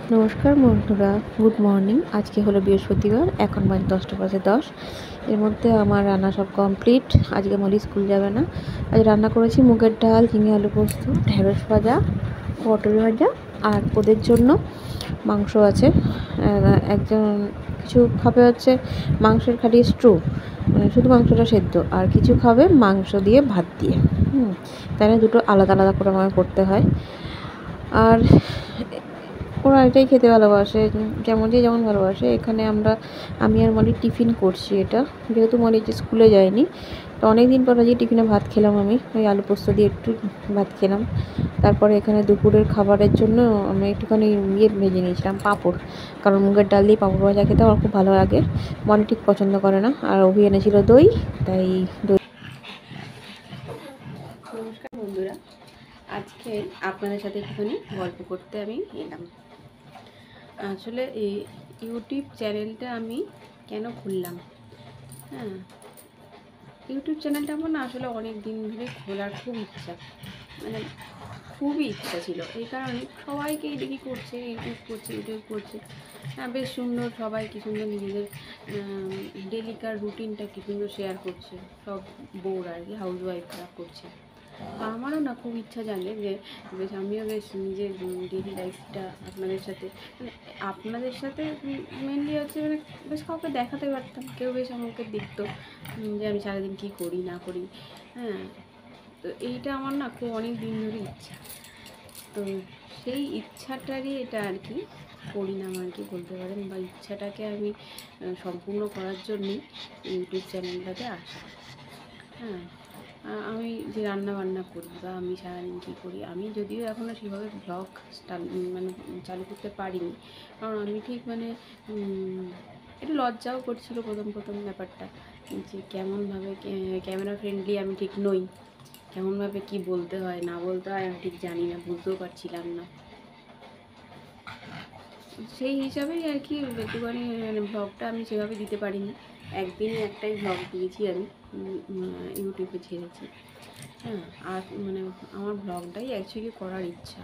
নমস্কার বন্ধুরা, good morning. আজকে হলো বৃহস্পতিবার, এখন বাজে 10:10। এর মধ্যে আমার রান্না সব কমপ্লিট। আজকে মলি স্কুল যাবে না। আজ রান্না করেছি মুগের ডাল, ঝিঙে আলু পোস্ত, ঢেঁড়স ভাজা, পটল ভাজা, আর ওদের জন্য মাংস আছে। একজন কিছু খাবে হচ্ছে মাংসের খালি স্ট্রু, মানে শুধু মাংসটা সেদ্ধ, আর কিছু খাবে মাংস দিয়ে ভাত দিয়ে। তাই না, দুটো আলাদা আলাদা করে আমাকে করতে হয়। আর ওরা এটাই খেতে ভালোবাসে, যে যেমন ভালোবাসে। এখানে আমি আর মলি টিফিন করছি। এটা যেহেতু মলি যে স্কুলে যায়নি, তো অনেক দিন পর আজকে টিফিনে ভাত খেলাম। আমি ওই আলু পোস্ত দিয়ে একটু ভাত খেলাম। তারপরে এখানে দুপুরের খাবারের জন্য আমি একটুখানি ভেজে নিয়েছিলাম পাঁপড়, কারণ মুগের ডাল দিয়ে পাঁপড় ভাজা খেতে আমার খুব ভালো লাগে। মলি ঠিক পছন্দ করে না। আর অভি এনেছিল দই, তাই দই। নমস্কার বন্ধুরা, আজকে আপনাদের সাথে একটুখানি গল্প করতে আমি এলাম। আসলে এই ইউটিউব চ্যানেলটা আমি কেন খুললাম? হ্যাঁ, ইউটিউব চ্যানেলটা আমার না আসলে অনেক দিন ধরে খোলার খুব ইচ্ছা, মানে খুবই ইচ্ছা ছিল। এই কারণে সবাইকেই দেখি করছে, ইউটিউব করছে। হ্যাঁ, বেশ সুন্দর, সবাই কি সুন্দর নিজেদের ডেলিকার রুটিনটা কি সুন্দর শেয়ার করছে। সব বউরা আর কি, হাউস ওয়াইফরা করছে। তো আমারও না খুব ইচ্ছা জানলে যে বেশ আমিও বেশ নিজের ডেলি লাইফটা আপনাদের সাথে মেনলি হচ্ছে, মানে বেশ কাউকে দেখাতে পারতাম, কেউ বেশ আমাকে দেখতো যে আমি সারাদিন কী করি না করি। হ্যাঁ, তো এইটা আমার না খুব অনেক দিন ধরে ইচ্ছা। তো সেই ইচ্ছাটারই এটা আর কি পরিণাম আর কি বলতে পারেন, বা ইচ্ছাটাকে আমি সম্পূর্ণ করার জন্যই ইউটিউব চ্যানেলটাতে আসা। হ্যাঁ, আমি যে রান্না বান্না করি বা আমি সারাদিন কী করি, আমি যদিও এখনও সেভাবে ব্লগ মানে চালু করতে পারিনি, কারণ আমি ঠিক মানে একটু লজ্জাও করছিল প্রথম ব্যাপারটা, যে কেমনভাবে ক্যামেরা ফ্রেন্ডলি আমি ঠিক নই, কেমনভাবে কি বলতে হয় না বলতে হয় আমি ঠিক জানি না, বুঝতেও পারছিলাম না। সেই হিসাবেই আর কি একটুখানি মানে ব্লগটা আমি সেভাবে দিতে পারিনি। একদিনই একটাই ব্লগ দিয়েছি আমি, ইউটিউবে ছেড়েছি। হ্যাঁ, আর মানে আমার ব্লগটাই অ্যাকচুয়ালি করার ইচ্ছা।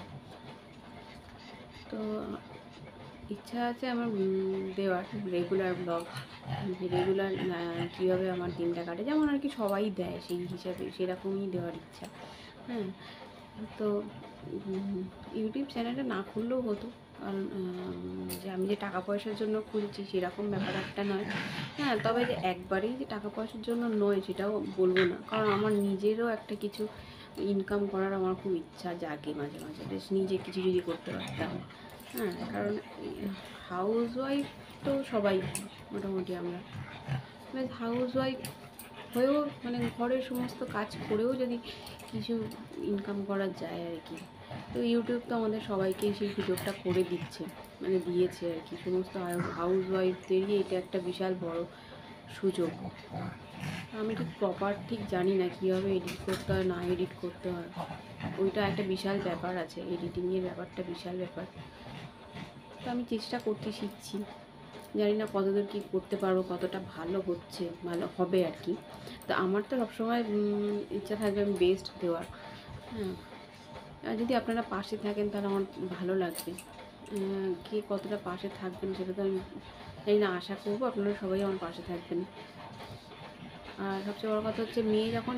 তো ইচ্ছা আছে আমার দেওয়ার রেগুলার ব্লগ, রেগুলার কীভাবে আমার দিনটা কাটে, যেমন আর কি সবাই দেয় সেই হিসাবে সেরকমই দেওয়ার ইচ্ছা। হ্যাঁ, তো ইউটিউব চ্যানেলটা না খুললেও হতো, কারণ যে আমি যে টাকা পয়সার জন্য খুলছি সেরকম ব্যাপার একটা নয়। হ্যাঁ, তবে যে একবারেই যে টাকা পয়সার জন্য নয় সেটাও বলবো না, কারণ আমার নিজেরও একটা কিছু ইনকাম করার আমার খুব ইচ্ছা জাগে মাঝে মাঝে, বেশ নিজে কিছু যদি করতে পারতাম। হ্যাঁ, কারণ হাউস ওয়াইফ তো সবাই মোটামুটি আমরা, বেশ হাউস ওয়াইফ হয়েও মানে ঘরের সমস্ত কাজ করেও যদি কিছু ইনকাম করা যায় আর কি। তো ইউটিউব তো আমাদের সবাইকেই সেই সুযোগটা করে দিচ্ছে, মানে দিয়েছে আর কি। সমস্ত হাউস ওয়াইফদেরই এটা একটা বিশাল বড় সুযোগ। আমি ঠিক জানি না কীভাবে এডিট করতে হয় না এডিট করতে হয়, ওইটা একটা বিশাল ব্যাপার আছে, এডিটিংয়ের ব্যাপারটা বিশাল ব্যাপার। তো আমি চেষ্টা করছি, শিখছি, জানি না কতদূর কী করতে পারবো, কতটা ভালো হচ্ছে, ভালো হবে আর কি। তো আমার তো সবসময় ইচ্ছা থাকবে আমি বেস্ট দেওয়ার। হ্যাঁ, আর যদি আপনারা পাশে থাকেন তাহলে আমার ভালো লাগবে। কে কতটা পাশে থাকবেন সেটা তো আমি জানি না, আশা করবো আপনারা সবাই আমার পাশে থাকবেন। আর সবচেয়ে বড় কথা হচ্ছে মেয়ে যখন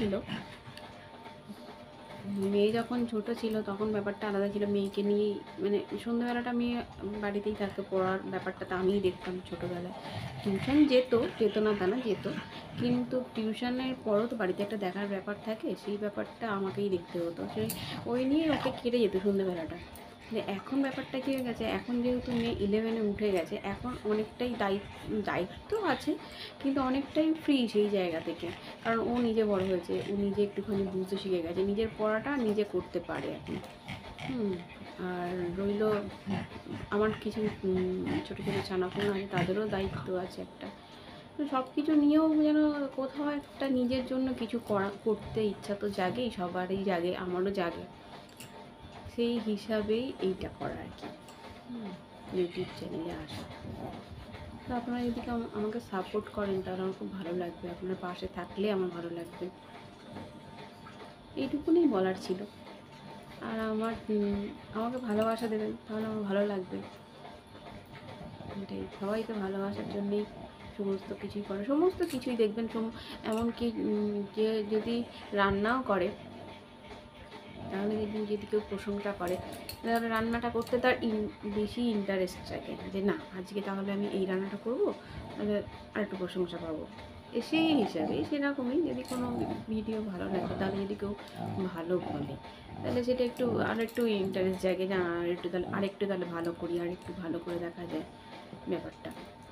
ছোট ছিল তখন ব্যাপারটা আলাদা ছিল। মেয়েকে নিয়েই মানে সন্ধ্যাবেলাটা মেয়ে বাড়িতেই থাকতো, পড়ার ব্যাপারটা তো আমিই দেখতাম ছোটোবেলায়। টিউশন যেত না তা না, যেত, কিন্তু টিউশনের পরও তো বাড়িতে একটা দেখার ব্যাপার থাকে, সেই ব্যাপারটা আমাকেই দেখতে হতো। ওই নিয়ে ওকে কেটে যেত সন্ধ্যেবেলাটা। যে এখন ব্যাপারটা কী হয়ে গেছে, এখন যেহেতু মেয়ে 11-এ উঠে গেছে, এখন অনেকটাই দায়িত্ব আছে, কিন্তু অনেকটাই ফ্রি সেই জায়গা থেকে, কারণ ও নিজে বড় হয়েছে, ও নিজে একটুখানি বুঝতে শিখে গেছে, নিজের পড়াটা নিজে করতে পারে এখন। আর রইল আমার কিছু ছোটো ছোটো ছানাপোনা আছে, তাদেরও দায়িত্ব আছে একটা। তো সব কিছু নিয়েও যেন কোথাও একটা নিজের জন্য কিছু করতে ইচ্ছা তো জাগেই, সবারই জাগে, আমারও জাগে। সেই হিসাবেই এইটা করা আর কি, ইউটিউব চ্যানেলে আসা। তো আপনারা যদি আমাকে সাপোর্ট করেন তাহলে আমার খুব ভালো লাগবে, আপনার পাশে থাকলে আমার ভালো লাগবে। এইটুকুনি বলার ছিল। আর আমাকে ভালোবাসা দেবেন, তাহলে আমার ভালো লাগবে। এটাই, সবাই তো ভালোবাসার জন্যেই সমস্ত কিছুই করে, সমস্ত কিছুই দেখবেন। এমনকি যে যদি রান্নাও করে, তাহলে দেখবেন যদি কেউ প্রশংসা করে, তাহলে রান্নাটা করতে তার বেশি ইন্টারেস্ট থাকে, যে না আজকে তাহলে আমি এই রান্নাটা করবো, তাহলে আর একটু প্রশংসা পাবো। সেই হিসাবে সেরকমই যদি কোনো ভিডিও ভালো লাগে, তাহলে যদি কেউ ভালো বলে, তাহলে সেটা একটু আরেকটু ইন্টারেস্ট জাগে, যে আরেকটু তাহলে ভালো করি, আরেকটু ভালো করে দেখা যায় ব্যাপারটা।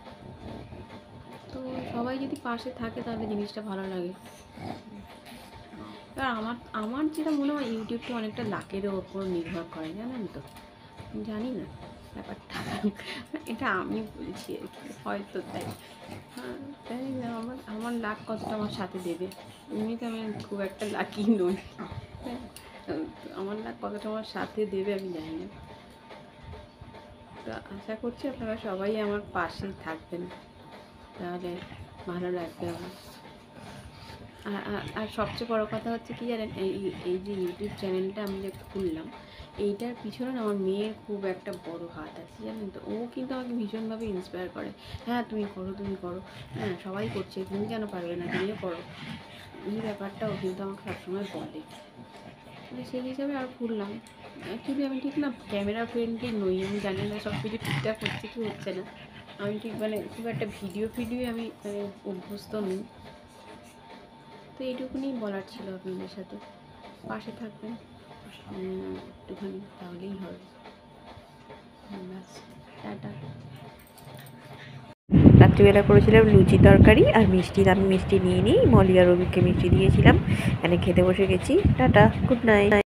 তো সবাই যদি পাশে থাকে তাহলে জিনিসটা ভালো লাগে। এবার আমার যেটা মনে হয়, ইউটিউবটা অনেকটা লাকের ওপর নির্ভর করে, জানেন তো? জানি না ব্যাপারটা, এটা আমি বলছি আর কি, হয়তো তাই। হ্যাঁ, তাই না, আমার লাক কতটা আমার সাথে দেবে। এমনিতে আমি খুব একটা লাকি নই, আমার লাক কতটা আমার সাথে দেবে আমি জানি না। তো আশা করছি আপনারা সবাই আমার পাশে থাকবেন, তাহলে ভালো লাগবে আমার। আর সবচেয়ে বড় কথা হচ্ছে কি জানেন, এই যে ইউটিউব চ্যানেলটা আমি যে খুললাম, এইটার পিছনে আমার মেয়ের খুব একটা বড় হাত আছে, জানেন তো? ও কিন্তু আমাকে ভীষণভাবে ইন্সপায়ার করে, হ্যাঁ তুমি করো, তুমি করো, হ্যাঁ সবাই করছে, তুমি কেন পারবে না, তুমিও করো। এই ব্যাপারটা ও কিন্তু আমাকে সবসময় বলে। সেই হিসাবে আর খুললাম। অ্যাকচুয়ালি আমি ঠিক না ক্যামেরা ফ্রেন্ডলি নই, আমি জানি না সব কিছু ঠিকঠাক হচ্ছে কি হচ্ছে না। আমি ঠিক খুব একটা ভিডিও আমি অভ্যস্ত নই। তো এইটুকুনি বলার ছিল আপনাদের সাথে, পাশে থাকবেন একটুখানি, তাহলেই হবে। ব্যাস, টাটা। রাত্রিবেলা করেছিলাম লুচি তরকারি আর মিষ্টি, আমি মিষ্টি নিয়ে নিই, মলি আর রবিকে মিষ্টি দিয়েছিলাম, এখানে খেতে বসে গেছি। Tata, good night.